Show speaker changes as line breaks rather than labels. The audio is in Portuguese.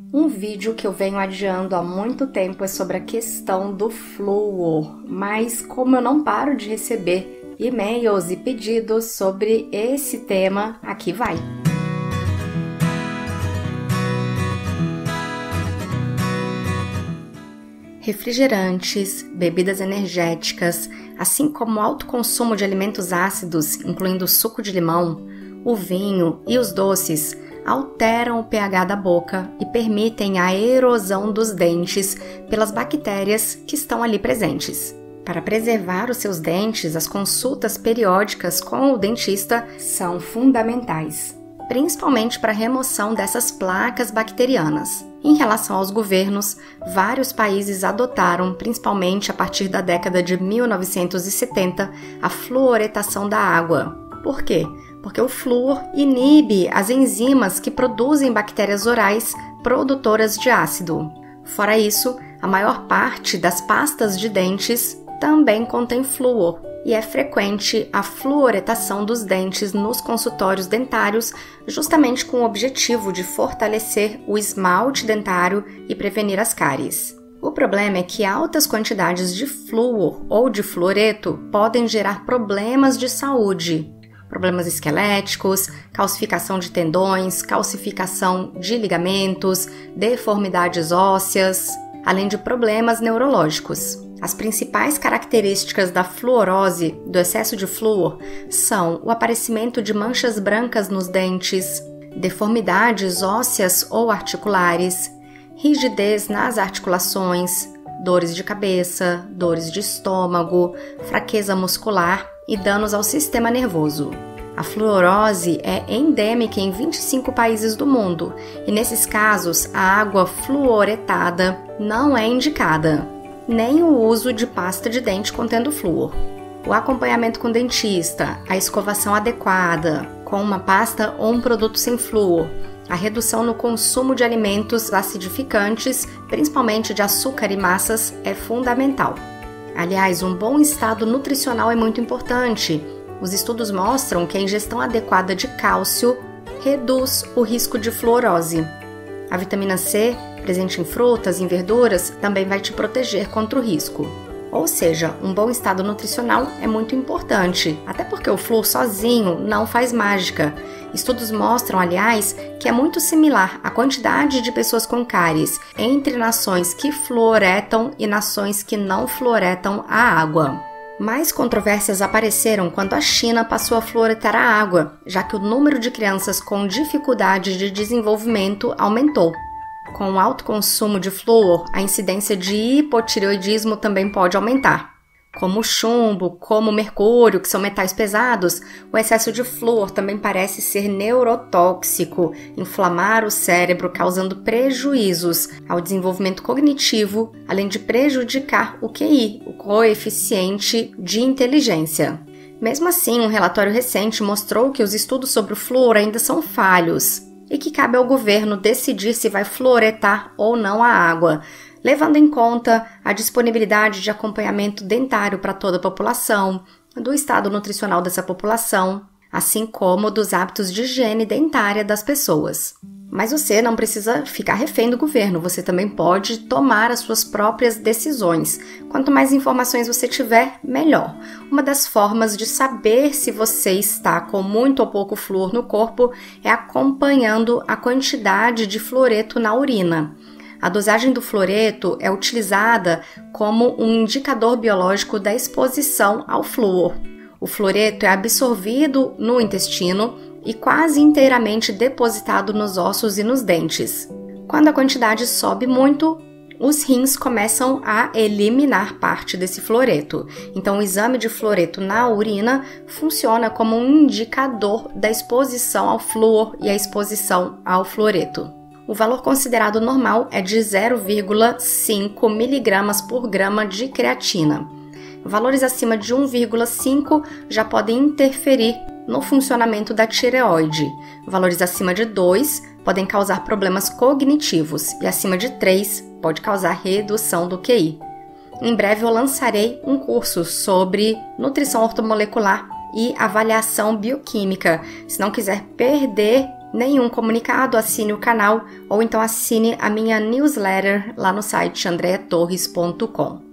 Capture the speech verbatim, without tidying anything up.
Um vídeo que eu venho adiando há muito tempo é sobre a questão do flúor, mas como eu não paro de receber e-mails e pedidos sobre esse tema, aqui vai! Refrigerantes, bebidas energéticas, assim como o alto consumo de alimentos ácidos, incluindo o suco de limão, o vinho e os doces, alteram o pH da boca e permitem a erosão dos dentes pelas bactérias que estão ali presentes. Para preservar os seus dentes, as consultas periódicas com o dentista são fundamentais, principalmente para a remoção dessas placas bacterianas. Em relação aos governos, vários países adotaram, principalmente a partir da década de mil novecentos e setenta, a fluoretação da água. Por quê? Porque o flúor inibe as enzimas que produzem bactérias orais produtoras de ácido. Fora isso, a maior parte das pastas de dentes também contém flúor e é frequente a fluoretação dos dentes nos consultórios dentários, justamente com o objetivo de fortalecer o esmalte dentário e prevenir as cáries. O problema é que altas quantidades de flúor ou de fluoreto podem gerar problemas de saúde. Problemas esqueléticos, calcificação de tendões, calcificação de ligamentos, deformidades ósseas, além de problemas neurológicos. As principais características da fluorose, do excesso de flúor, são o aparecimento de manchas brancas nos dentes, deformidades ósseas ou articulares, rigidez nas articulações, dores de cabeça, dores de estômago, fraqueza muscular e danos ao sistema nervoso. A fluorose é endêmica em vinte e cinco países do mundo e, nesses casos, a água fluoretada não é indicada, nem o uso de pasta de dente contendo flúor. O acompanhamento com o dentista, a escovação adequada, com uma pasta ou um produto sem flúor, a redução no consumo de alimentos acidificantes, principalmente de açúcar e massas, é fundamental. Aliás, um bom estado nutricional é muito importante. Os estudos mostram que a ingestão adequada de cálcio reduz o risco de fluorose. A vitamina C, presente em frutas e em verduras, também vai te proteger contra o risco. Ou seja, um bom estado nutricional é muito importante, até porque o flúor sozinho não faz mágica. Estudos mostram, aliás, que é muito similar a quantidade de pessoas com cáries entre nações que fluoretam e nações que não fluoretam a água. Mais controvérsias apareceram quando a China passou a fluoretar a água, já que o número de crianças com dificuldade de desenvolvimento aumentou. Com o alto consumo de flúor, a incidência de hipotireoidismo também pode aumentar. Como o chumbo, como o mercúrio, que são metais pesados, o excesso de flúor também parece ser neurotóxico, inflamar o cérebro, causando prejuízos ao desenvolvimento cognitivo, além de prejudicar o Q I, o coeficiente de inteligência. Mesmo assim, um relatório recente mostrou que os estudos sobre o flúor ainda são falhos e que cabe ao governo decidir se vai fluoretar ou não a água, levando em conta a disponibilidade de acompanhamento dentário para toda a população, do estado nutricional dessa população, assim como dos hábitos de higiene dentária das pessoas. Mas você não precisa ficar refém do governo, você também pode tomar as suas próprias decisões. Quanto mais informações você tiver, melhor. Uma das formas de saber se você está com muito ou pouco flúor no corpo é acompanhando a quantidade de fluoreto na urina. A dosagem do fluoreto é utilizada como um indicador biológico da exposição ao flúor. O fluoreto é absorvido no intestino e quase inteiramente depositado nos ossos e nos dentes. Quando a quantidade sobe muito, os rins começam a eliminar parte desse fluoreto. Então, o exame de fluoreto na urina funciona como um indicador da exposição ao flúor e a exposição ao fluoreto. O valor considerado normal é de zero vírgula cinco miligramas por grama de creatina. Valores acima de um vírgula cinco já podem interferir no funcionamento da tireoide. Valores acima de dois podem causar problemas cognitivos e acima de três pode causar redução do Q I. Em breve eu lançarei um curso sobre nutrição ortomolecular e avaliação bioquímica. Se não quiser perder nenhum comunicado, assine o canal ou então assine a minha newsletter lá no site andrea torres ponto com.